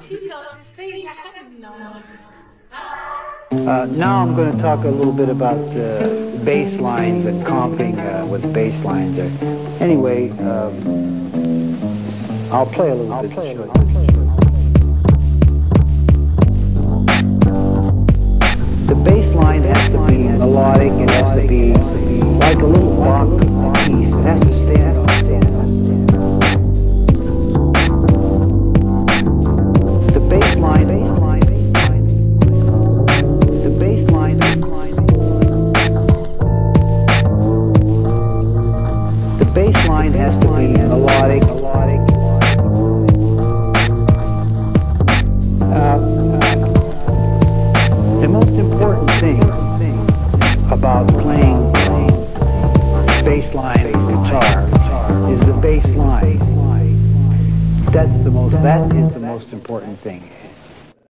Now I'm going to talk a little bit about bass lines and comping with bass lines. Anyway, I'll play a little bit. The bass line has to be melodic. It has to be like a little Bach piece. It has to stand on its own. The bass line. The bass line has to be melodic. The most important thing about playing bass line guitar is the bass line. That is the most important thing.